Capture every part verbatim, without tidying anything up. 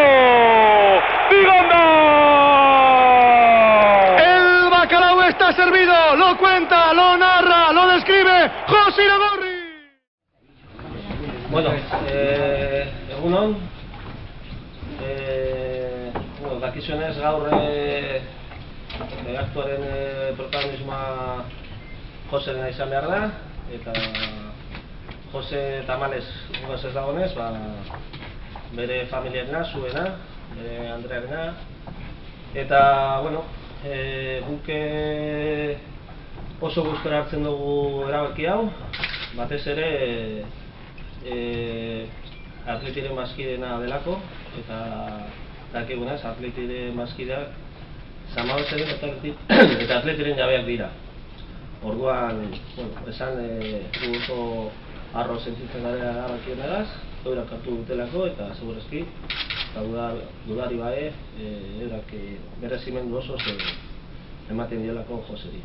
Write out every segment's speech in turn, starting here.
¡Viganda! El bacalao está servido, lo cuenta, lo narra, lo describe José Iragorri. Bueno, eh, egunon, eh, bueno, dakizunez gaur eh, aktuaren eh, protagonismoa Joseren izan behar da, eta Jose tamalez gugaz ez dagonez, ba, bere familiarena, zuena, bere Andrearena, eta, bueno, e, guk e, oso gustora hartzen dugu erabaki hau, batez ere e, atletiren bazkidena delako, eta dakigunez, atletiren bazkideak Samabeseren eta atletiren jabeak dira. Orduan, bueno, esan e, gu oso arro sentitzen gara erabakien egaz, eurak hartu dutelako eta segurazki, eta dudari bae, e, eurak e, merezimendu oso ze ematen diolako Joseri.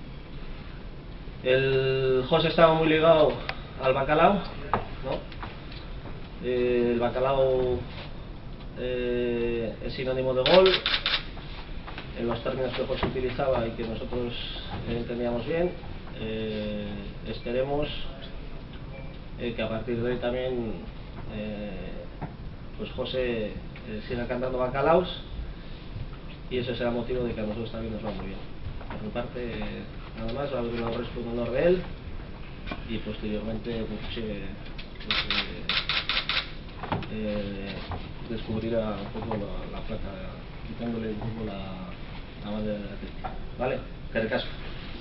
El José estaba muy ligado al bacalao, ¿no? Eh, el bacalao eh, es sinónimo de gol, en los términos que José utilizaba y que nosotros eh, entendíamos bien. Eh, esperemos eh, que a partir de hoy también eh, pues José eh, siga cantando bacalaos y ese será motivo de que a nosotros también nos va muy bien. Por mi parte, eh, nada más, va a haber un honor en honor de él y posteriormente pues, eh, pues, eh, eh, descubrirá un poco la, la placa, quitándole un poco la, la bandera de la Atlético. ¿Vale? Que el caso.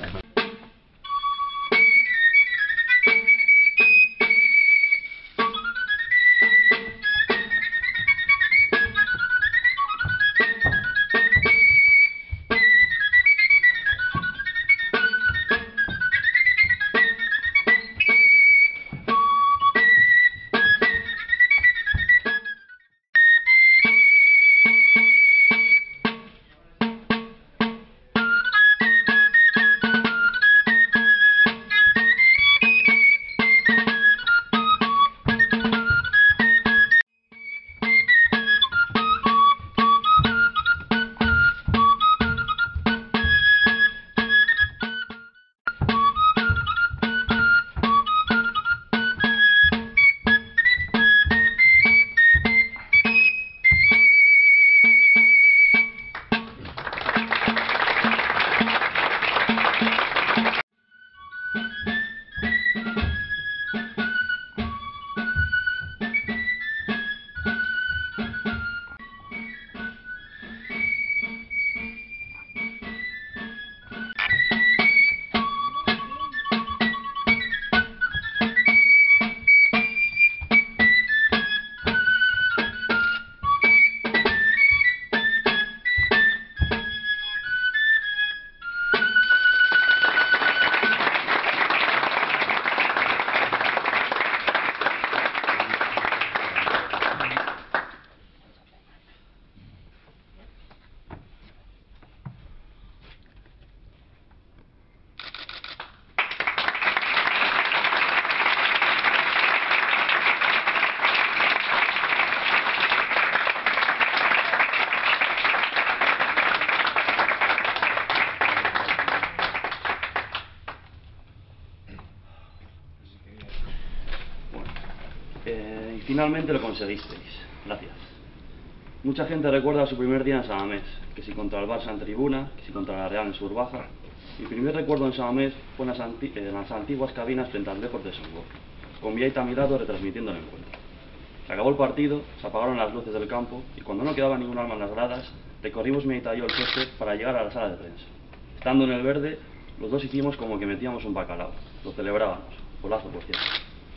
Eh, y finalmente lo conseguisteis. Gracias. Mucha gente recuerda su primer día en San Mamés, que si contra el Barça en tribuna, que si contra la Real en Surbaja. Mi primer recuerdo en San Mamés fue en las, anti en las antiguas cabinas frente al Depor de Songo, con Viaita a mi lado retransmitiendo el encuentro. Se acabó el partido, se apagaron las luces del campo y cuando no quedaba ningún alma en las gradas, recorrimos Viaita y yo el coche para llegar a la sala de prensa. Estando en el verde, los dos hicimos como que metíamos un bacalao. Lo celebrábamos. Golazo, por cierto.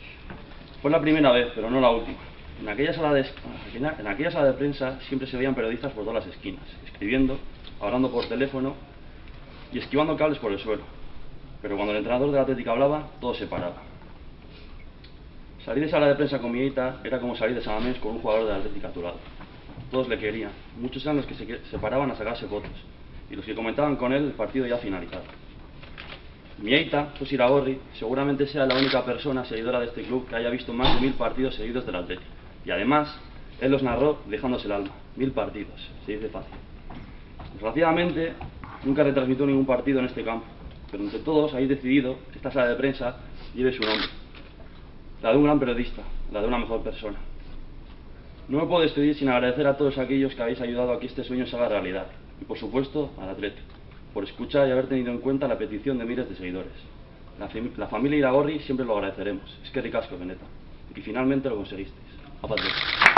Fue la primera vez, pero no la última. En aquella sala de, en aquella sala de prensa siempre se veían periodistas por todas las esquinas, escribiendo, hablando por teléfono y esquivando cables por el suelo. Pero cuando el entrenador de la Atlético hablaba, todo se paraba. Salir de sala de prensa con Viaita era como salir de San Mamés con un jugador de la Atlético a tu lado. Todos le querían. Muchos eran los que se, se paraban a sacarse fotos y los que comentaban con él el partido ya finalizado. Viaita, José Iragorri, seguramente sea la única persona seguidora de este club que haya visto más de mil partidos seguidos del Atlético. Y además, Él los narró dejándose el alma. Mil partidos, se dice fácil. Desgraciadamente, nunca retransmitió ningún partido en este campo, pero entre todos habéis decidido que esta sala de prensa lleve su nombre. La de un gran periodista, la de una mejor persona. No me puedo despedir sin agradecer a todos aquellos que habéis ayudado a que este sueño se haga realidad. Y por supuesto, al Athletic, por escuchar y haber tenido en cuenta la petición de miles de seguidores. La, la familia Iragorri siempre lo agradeceremos. Es que ricasco, Beneta. Y finalmente lo conseguisteis. A Patria.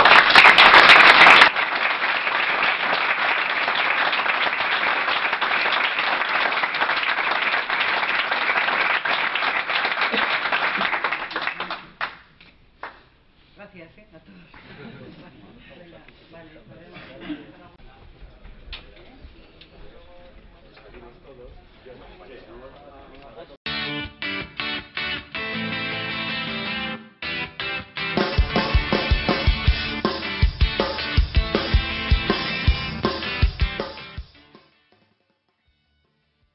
Gracias, ¿eh? A todos. Vale, vale.